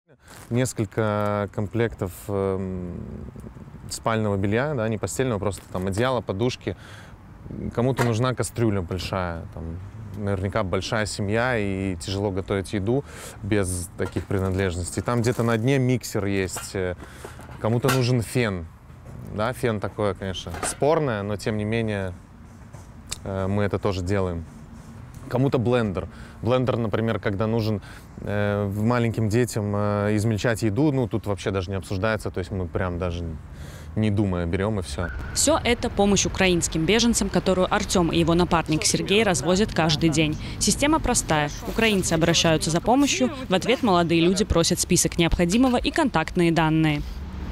Несколько комплектов спального белья, да, не постельного, просто там одеяло, подушки. Кому-то нужна кастрюля большая, там, наверняка большая семья и тяжело готовить еду без таких принадлежностей. Там где-то на дне миксер есть. Кому-то нужен фен. Да, фен такое, конечно, спорное, но тем не менее мы это тоже делаем. Кому-то блендер. Блендер, например, когда нужен маленьким детям измельчать еду, ну тут вообще даже не обсуждается, то есть мы прям даже не думая берем и все. Все это помощь украинским беженцам, которую Артем и его напарник Сергей развозят каждый день. Система простая. Украинцы обращаются за помощью, в ответ молодые люди просят список необходимого и контактные данные.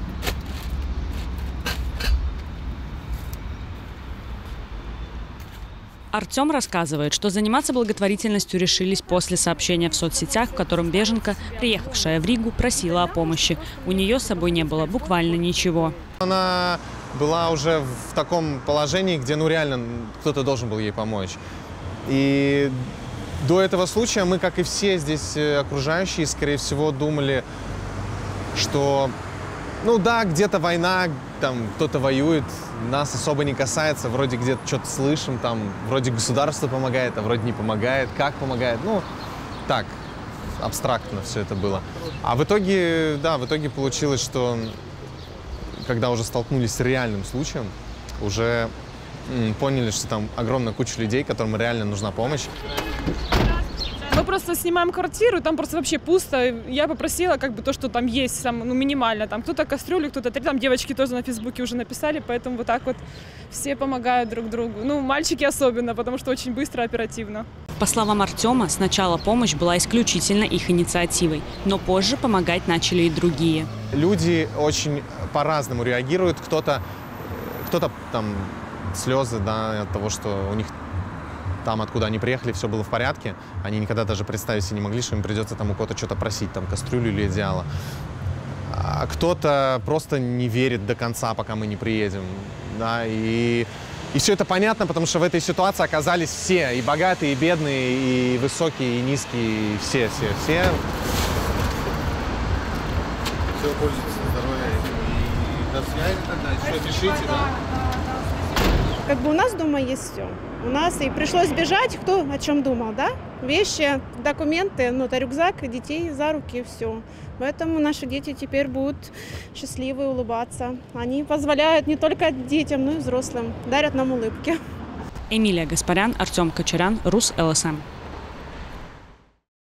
Артем рассказывает, что заниматься благотворительностью решились после сообщения в соцсетях, в котором беженка, приехавшая в Ригу, просила о помощи. У нее с собой не было буквально ничего. Она была уже в таком положении, где ну реально кто-то должен был ей помочь. И до этого случая мы, как и все здесь окружающие, скорее всего, думали, что ну да, где-то война, там кто-то воюет, нас особо не касается, вроде где-то что-то слышим, там вроде государство помогает, а вроде не помогает, как помогает, ну так, абстрактно все это было. А в итоге, да, в итоге получилось, что когда уже столкнулись с реальным случаем, уже поняли, что там огромная куча людей, которым реально нужна помощь. Мы просто снимаем квартиру, там просто вообще пусто. Я попросила как бы то, что там есть, ну, минимально. Там кто-то кастрюлю, кто-то там девочки тоже на Фейсбуке уже написали, поэтому вот так вот все помогают друг другу. Ну, мальчики особенно, потому что очень быстро, оперативно. По словам Артема, сначала помощь была исключительно их инициативой, но позже помогать начали и другие. Люди очень по-разному реагируют. Кто-то там слезы, да, от того, что у них там, откуда они приехали, все было в порядке. Они никогда даже представить себе не могли, что им придется там у кого-то что-то просить, там кастрюлю или одеяло. А кто-то просто не верит до конца, пока мы не приедем. Да, и все это понятно, потому что в этой ситуации оказались все, и богатые, и бедные, и высокие, и низкие, и все. Все пользуются здоровьем. И до связи тогда. Еще пишите, да? Как бы у нас дома есть все. У нас и пришлось бежать, кто о чем думал, да? Вещи, документы, ну, это рюкзак, детей за руки, все. Поэтому наши дети теперь будут счастливы, улыбаться. Они позволяют не только детям, но и взрослым, дарят нам улыбки. Эмилия Гаспарян, Артем Кочарян, Рус ЛСМ.